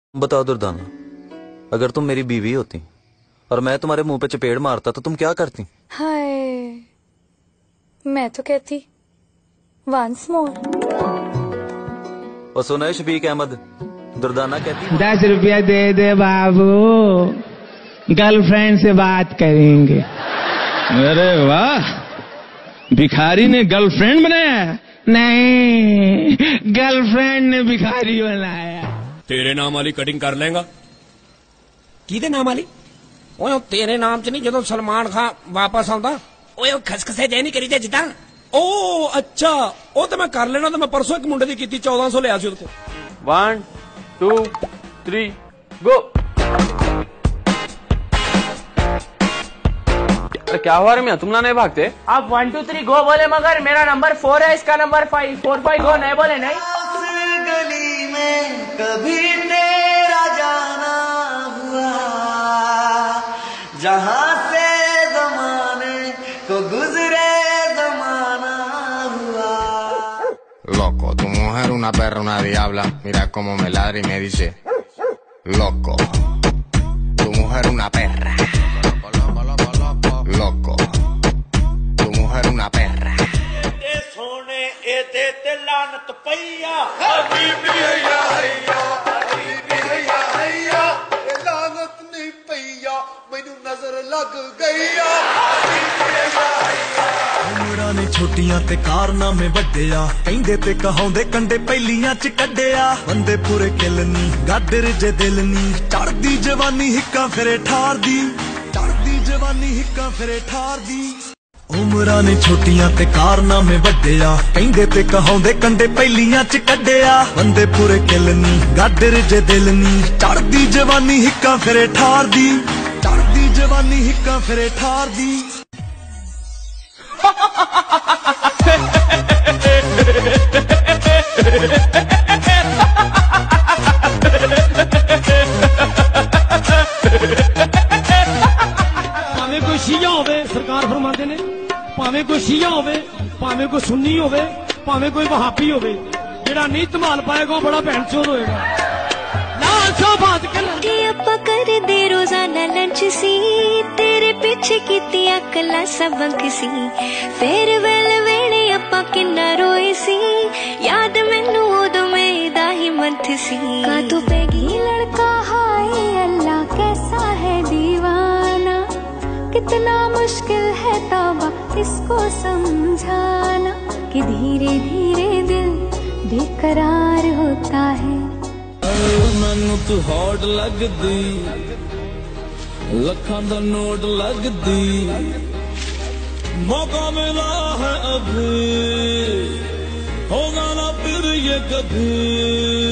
बताओ दुर्दाना, अगर तुम मेरी बीवी होती और मैं तुम्हारे मुंह पे चपेड़ मारता तो तुम क्या करती? हाय, मैं तो कहती वंस मोर। और सुना है शफीक अहमद, दुर्दाना कहती 10 रुपया दे दे बाबू, गर्लफ्रेंड से बात करेंगे। अरे वाह, भिखारी ने गर्लफ्रेंड बनाया? नहीं, गर्लफ्रेंड ने भिखारी बनाया। तेरे नाम वाली कटिंग कर लेगा? किदे नाम वाली? ओए तेरे नाम च नहीं, जो सलमान खान वापस आंदा ओए खसखसे जे नहीं करी दे जिदा। ओ अच्छा, ओ तो मैं कर लेना। तो मैं परसों एक मुंडे की 1400 लिया 1 2 3 गो। अरे क्या हुआ रे मियां, तुम ना नहीं भागते? आप 1 2 3 गो बोले, मगर मेरा नंबर 4 है, इसका नंबर 5 4 5 गो नहीं बोले। नहीं गली में कभी तेरा जाना हुआ, जहाँ से जमाने को गुजरे जमाना हुआ। Loco, tu mujer una perra, una diabla. Mira cómo me ladra y me dice loco. Tu mujer una perra. Loco. Tu mujer una perra. सोने एते ते लानत पैया, लानत नहीं पैया, मैनू नजर लग गईया। उमरां ने छोटियां ते कारनामे वड्डिया, कहंदे ते कहाउंदे कंडे पहलियां च कड्डिया। बंदे पूरे किलनी गाडर जे दिल नी, चढ़दी जवानी हिक्का फिरे ठार दी, चढ़दी जवानी हिक्का फिरे ठार दी। उमरां ने छोटियां ते कारनामे वड्डिया, कहंदे ते कहाउंदे कंडे पहलियां च कड्डिया। बंदे पूरे किलनी गाडर जे दिल नी, चढ़दी जवानी हिक्का फिरे ठार दी, चढ़दी जवानी हिक्का फिरे ठार दी। भावें कोई शिया होवे, सरकार फरमाते ने, भावें कोई शिया होवे, भावें कोई सुन्नी होवे, भावें कोई वहाबी होवे, जेड़ा नहीं धमाल पाएगा वो बड़ा भैन चोर होएगा। बात कर दे रोजाना लंच सी, तेरे पीछे कीतियां कला सबक सी। फेयरवेल वेले अपा किन्ना रोए सी, याद मैनू उदों मेरा ही मंथ सी। का तू पेगी लड़का, हाय अल्लाह कैसा है दीवाना, कितना मुश्किल है तौबा इसको समझाना, कि धीरे धीरे दिल बेकरार होता है। मैनू तू हॉट लगदी, लखां दा नोट लगदी, मौका मिला है अभी, होगा ना फिर ये कभी।